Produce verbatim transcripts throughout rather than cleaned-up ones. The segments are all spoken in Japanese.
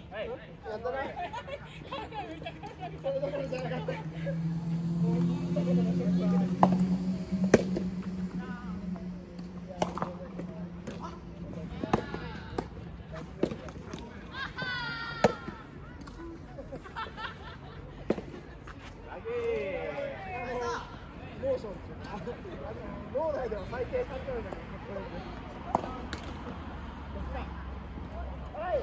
やったな。それどころじゃなかった。もういいところのショットだ。モーションっていうか、脳内では再生されてるんだけど。はい。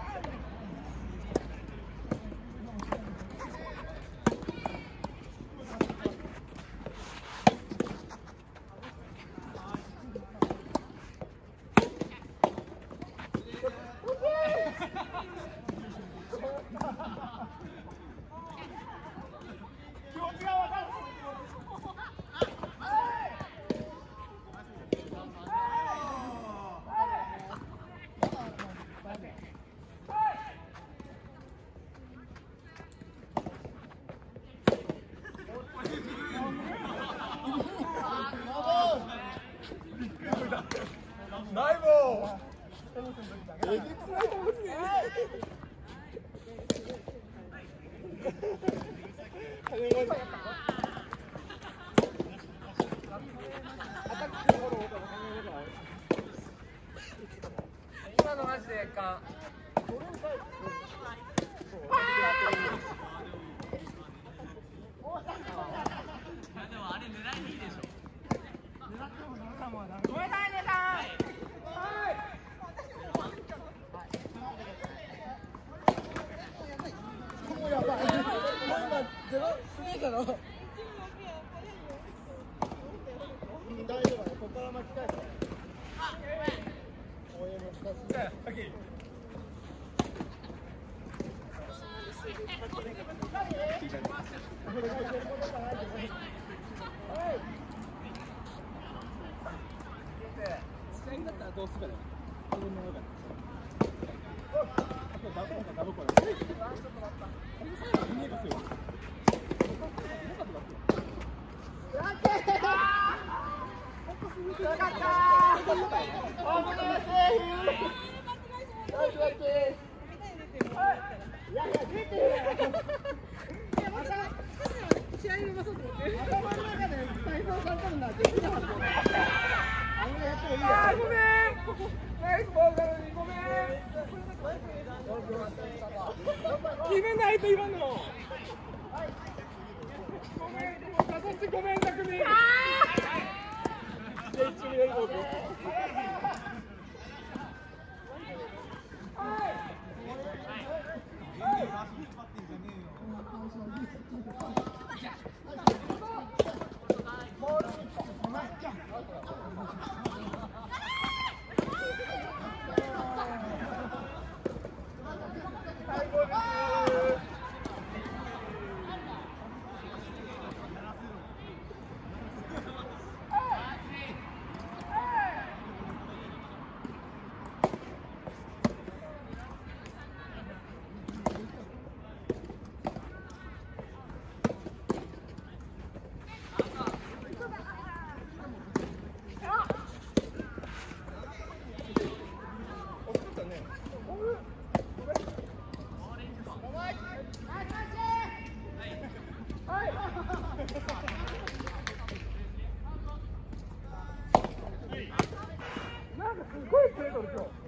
気持ちがわかる。ナイボー。えげつないと思うね。今のマジでか。でもあれ狙いにいいでしょ。狙ってもダメかもな。ごめんなさいねさん。もうやばい。もう今ゼロスリーだろ。大丈夫だよ。ここから巻き返す。応援も難しい。試合になったらどうするかだよ。自分の方が。ダブコダブコだ。最後見えますよ。よかったいやいや出てる。いやまた試合にまそうと思って。頭の中で体操されたんだ。できなかった。あんなやってもいいよ。あーごめん。ナイスボールなのにごめん。決めないと今の。ごめん。出させてごめん匠。なんかすごいプレートる今日。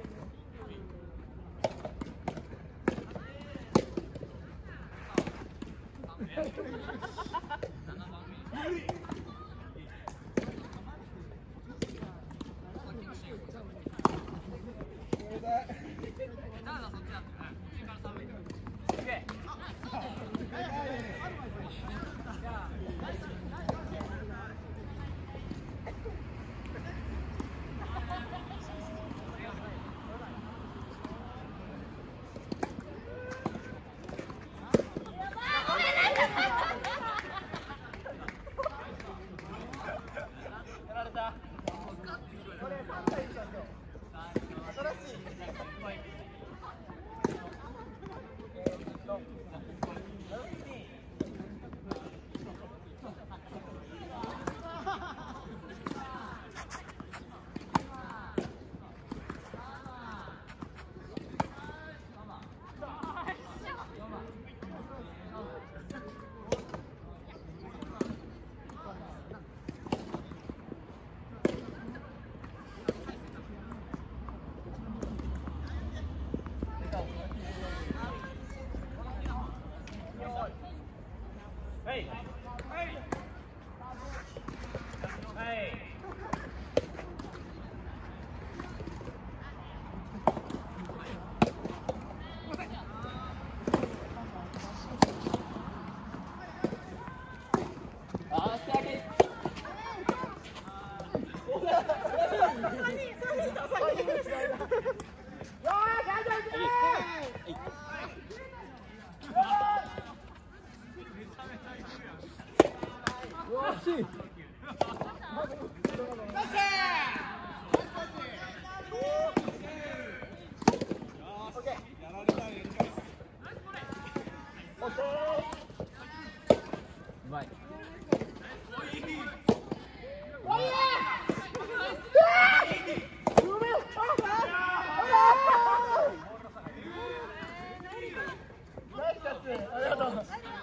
新しいありがとう。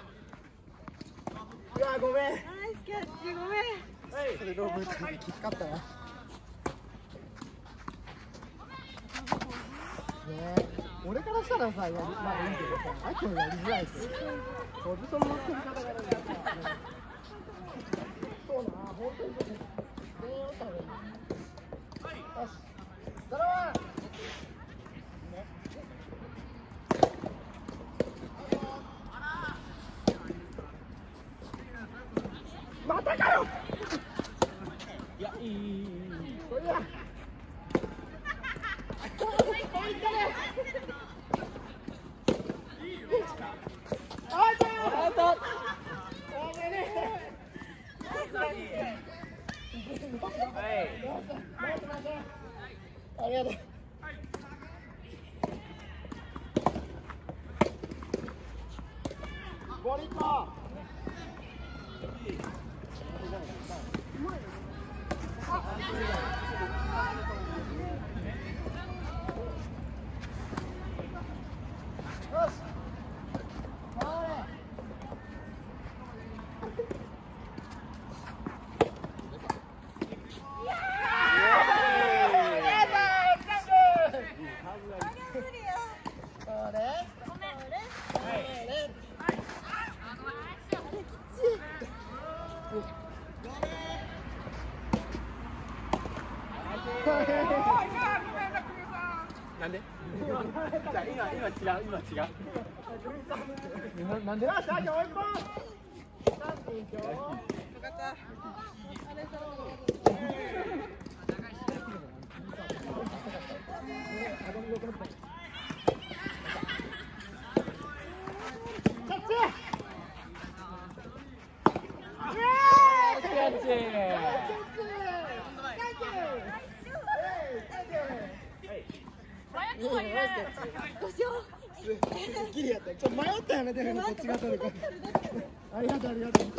いやごめん。 ナイスキャッチごめん。 それローブ打ったのきつかったわ。ねえ、俺からしたらさ、やりまあいいけどさ、あきもやりづらいですよ。ポジションの作り方があるんだよ。そうな、本当にそうです。全員打った方がいい。よし、ドラマ。またかよ。いや、いいいいいい。これだ。ありがとう。ゴリッと。なんで？じゃあ今今違う今違う。なんで？よし、今日一本。三分今日。よかった。キャッチ。 どうしよう。 すっきりやった。ちょっと迷ったやめてるのこっちが取るから。ありがとうありがとう。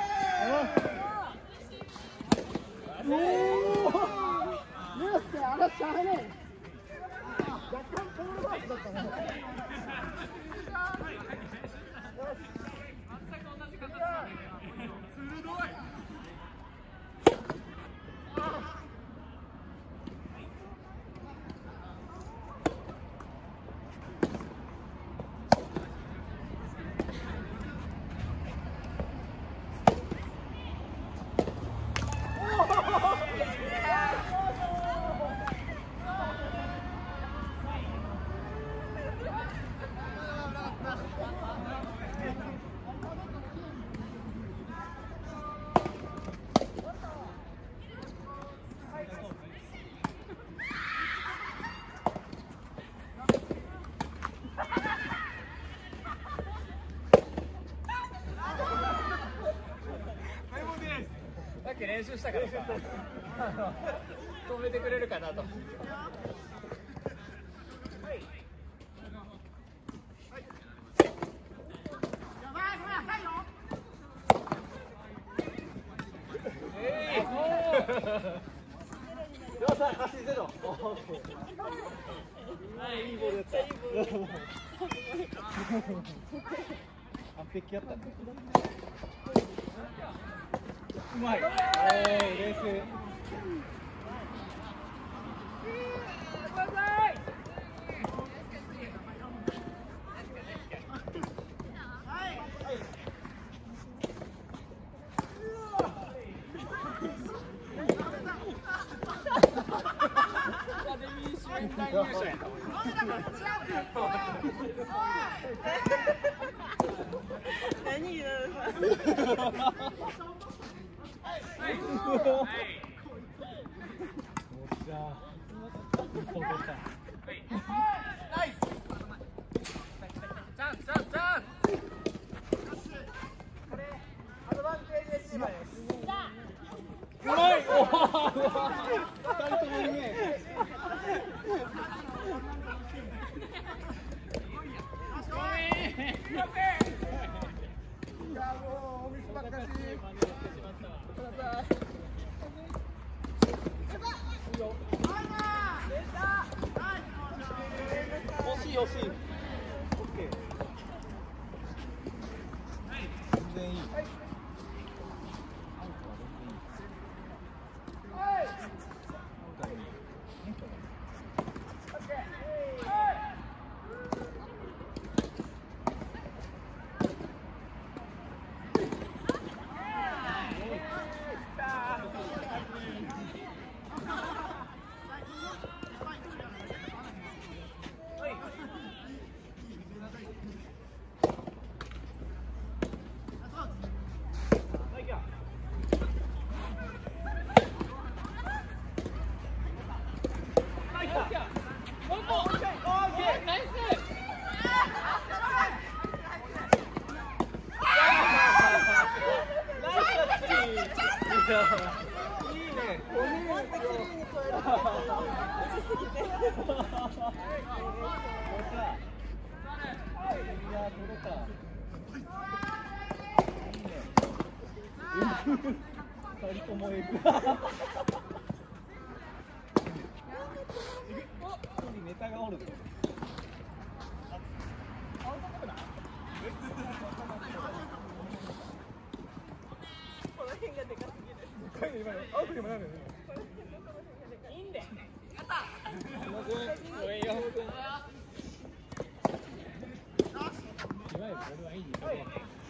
おお。ユースケあらしゃあね。若干ポールバースだったね。練習したからさ、止めてくれるかなと。両さん、足ゼロ。いいボールやった。完璧やったね。うまい。おー、冷静。 何言うの？惜しい惜しい。オッケー。 二人ともえぐ。ネタがおる。 この辺がでかすぎる。 アウトにもなるよね。いいんで。やった。ごめんよ。いわゆる俺はいいんだよ。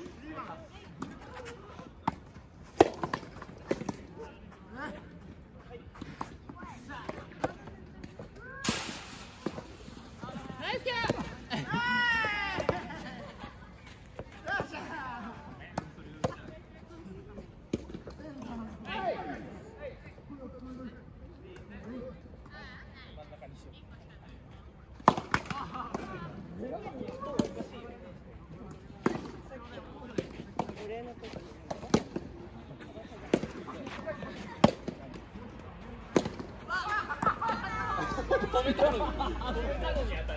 止めたのに。止めたのに当たる。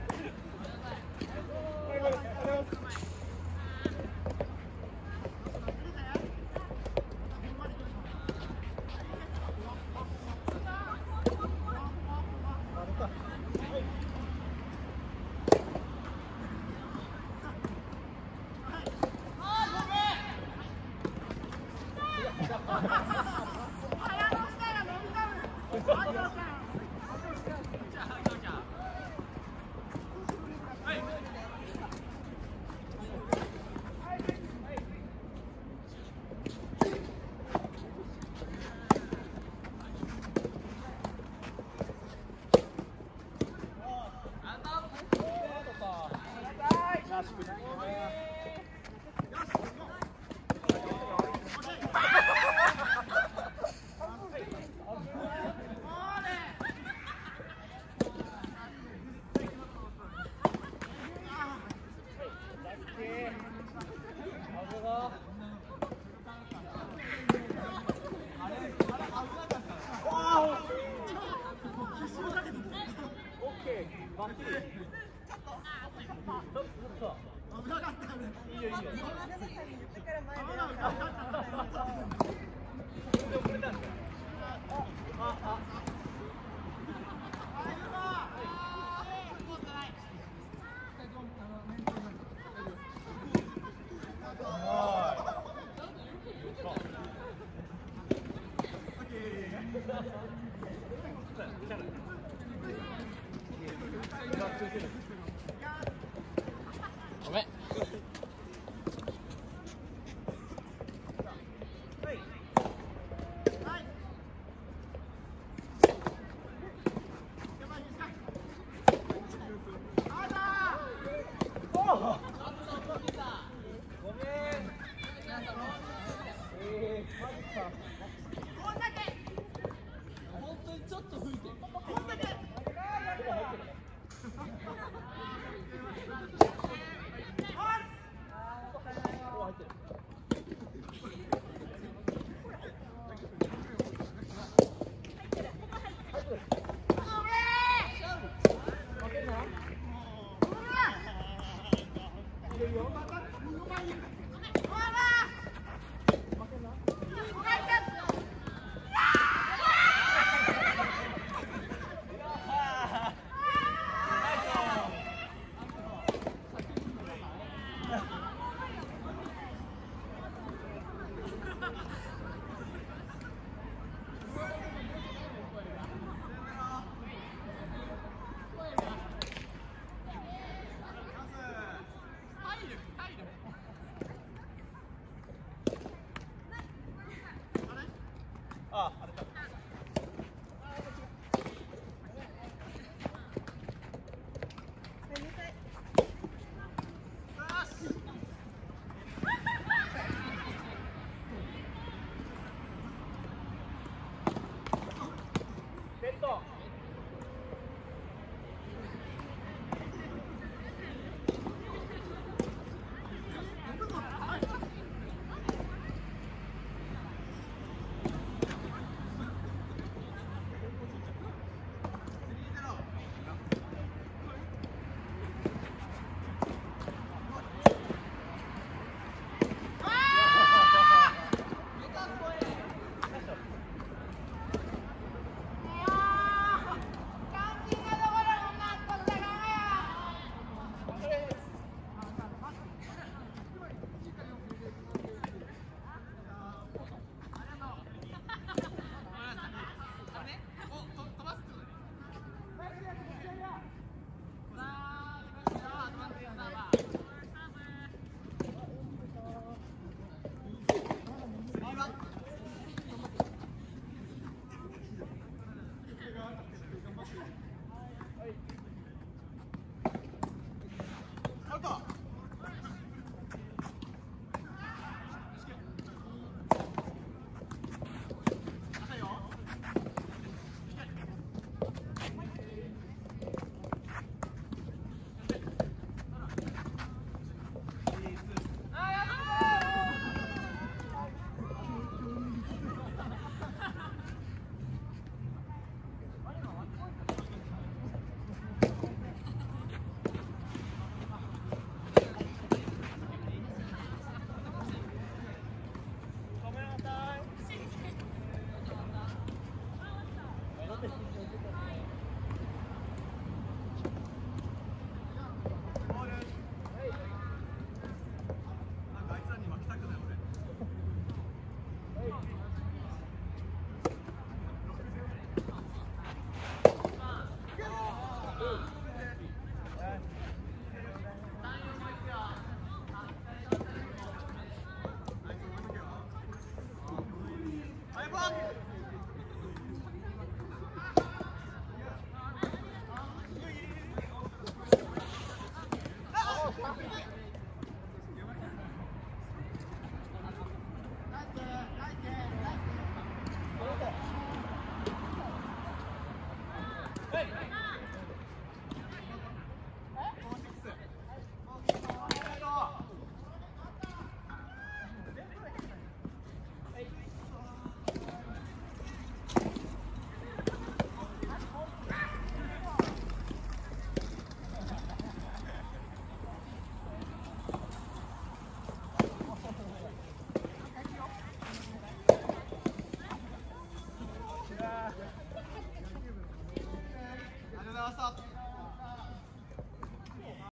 ごめん。いいよ。